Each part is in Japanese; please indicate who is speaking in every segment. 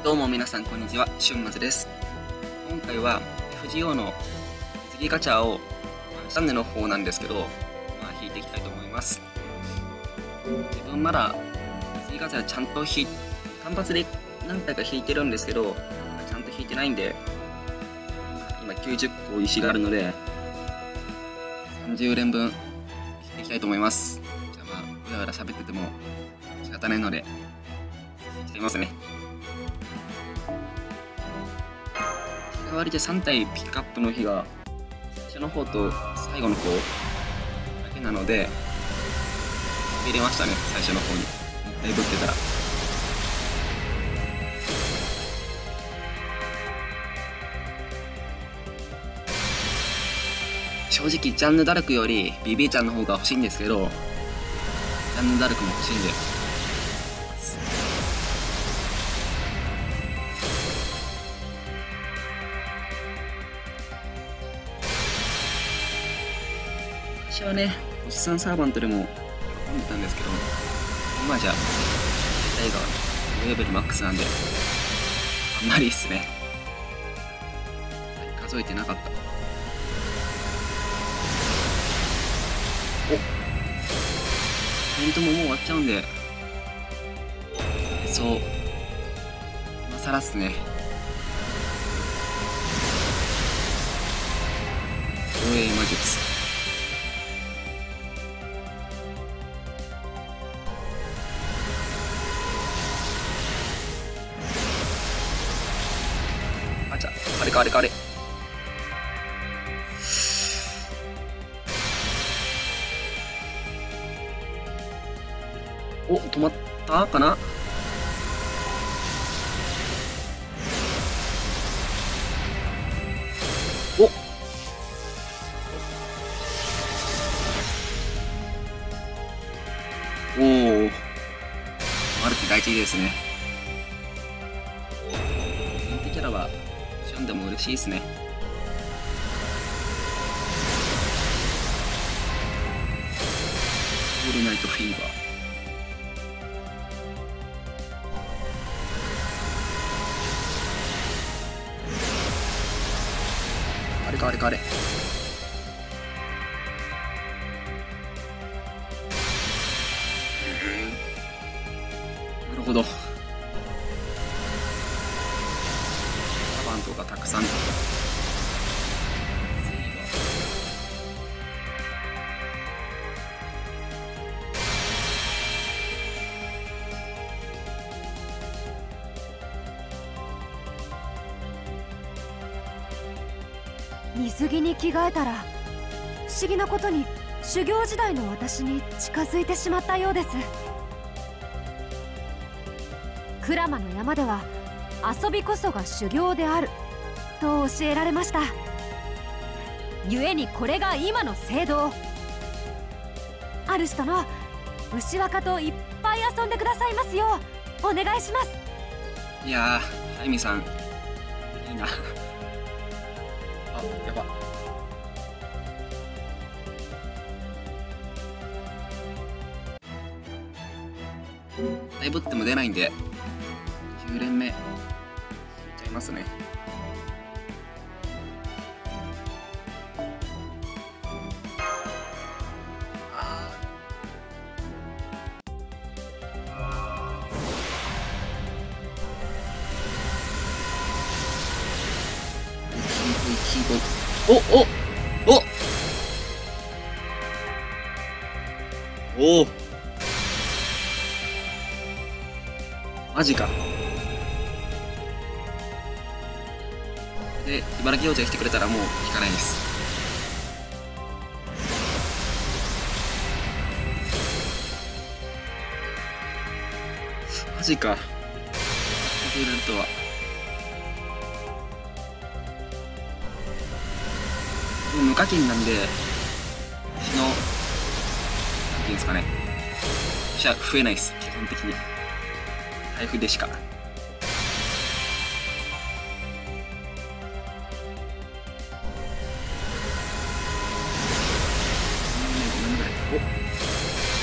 Speaker 1: どうも皆さんこんにちは、春松です。今回は FGO の水着ガチャをチャンネルの方なんですけど、引いていきたいと思います。自分まだ水着ガチャちゃんと単発で何回か引いてるんですけど、ちゃんと引いてないんで、今90個石があるので、30連分引いていきたいと思います。じゃあうらうら喋ってても仕方ないので、引いてみますね。日替わりで3体ピックアップの日が最初の方と最後の方だけなので入れましたね。最初の方にもったいぶってたら正直ジャンヌ・ダルクよりビビーちゃんの方が欲しいんですけど、ジャンヌ・ダルクも欲しいんで私はね、おじさんサーバントでも読んでたんですけど、今じゃ大河のレベルマックスなんであんまりいいっすね。数えてなかった。お、イベントももう終わっちゃうんで、そう今更っすね。防衛魔術、あれお、止まったかな。おお、マルチ大事ですね。人気キャラはションでも嬉しいですね。オールナイトフィーバー、あれなるほど。サバントがたくさん。
Speaker 2: 水着に着替えたら不思議なことに修行時代の私に近づいてしまったようです。鞍馬の山では遊びこそが修行であると教えられました。故にこれが今の聖堂。主殿、牛若といっぱい遊んでくださいますようお願いします。
Speaker 1: いやー、ハイミさんいいな。あ、やば。だいぶっても出ないんで9連目いっちゃいますね。おマジか。で、茨城王者が来てくれたらもう引かないです。マジか。出るとは。無課金なんで、石の、なんていうんですかね。じゃ増えないです、基本的に。財布でしか。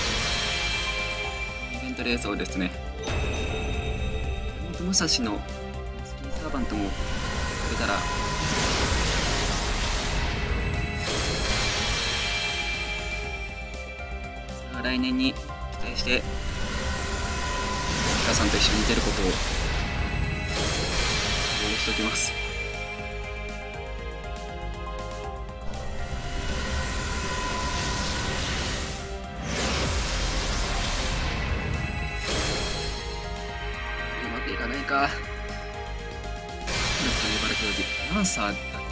Speaker 1: イベントレースをですね、武蔵のサーバントもくれたら、それは来年に期待して、皆さんと一緒に出ることを応援しておきます。うまくいかないか。ランサーだっけな。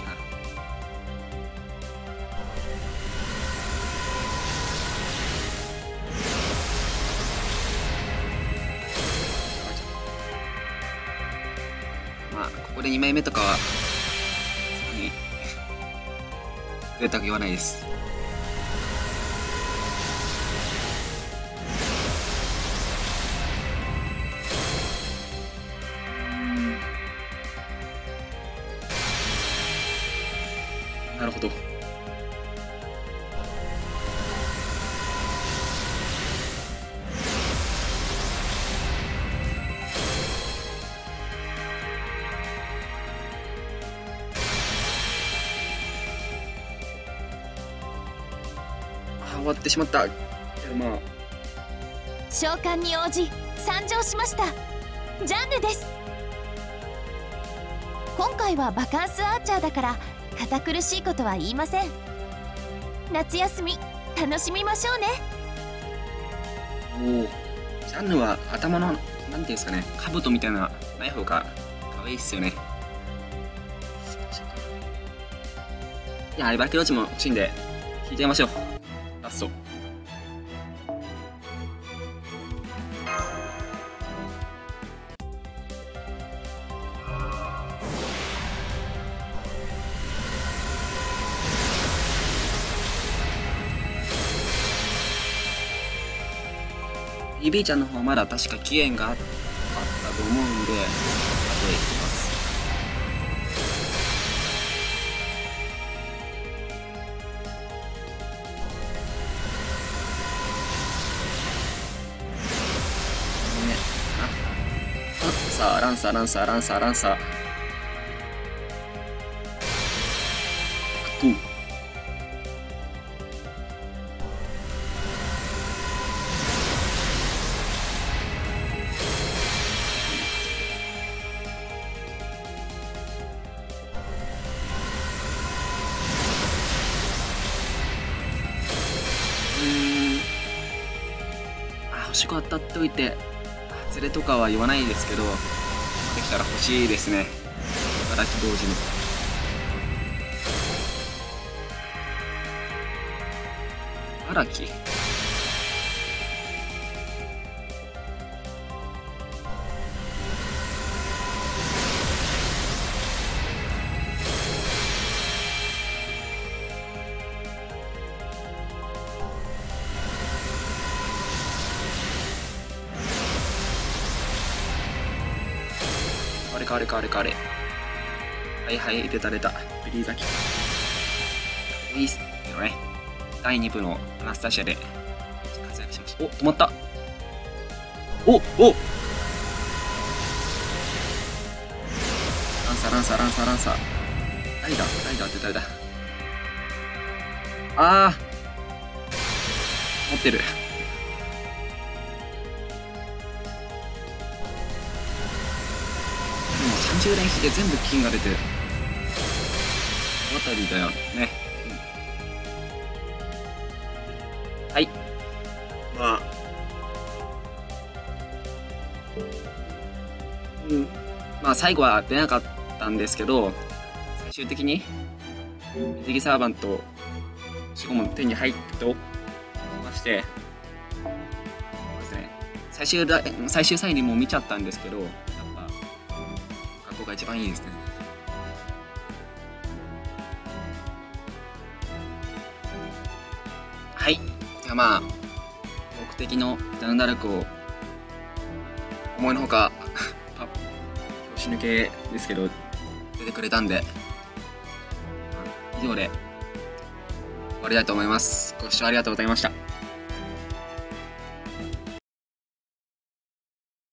Speaker 1: まあここで2枚目とかはさらに贅沢言わないです。なるほど。終わってしまった。まあ
Speaker 3: 召喚に応じ参上しました。ジャンルです。今回はバカンスアーチャーだから堅苦しいことは言いません。夏休み楽しみましょうね。
Speaker 1: おお、ジャンヌは頭のなんていうんですかね、兜みたいなない方が可愛いっすよね。いや、バケロチも欲しいんで引いてみましょう。ラスト。BB ちゃんの方はまだ確か期限があったと思うんで、後で行きます。さあ、ランサー。星5当たっておいて、外れとかは言わないですけど、できたら欲しいですね。ラッキー同時に。荒木。あれ。はい、出た。ビリーザキ。いいっすけどね。第2部のアナスタシアで活躍しました。お、止まった。おランサー。ライダーって誰だ。持ってる。30連引で全部金が出てる。あたりだよね。はい。まあ最後は出なかったんですけど、最終的に水着サーバント4、5も手に入っておきまして、そうですね、最終サインにもう見ちゃったんですけど、やっぱ過去が一番いいですね。はい。まあ目的のダウンダルクを思いのほか拍子抜けですけど出てくれたんで、以上で終わりたいと思います。ご視聴ありがとうございました。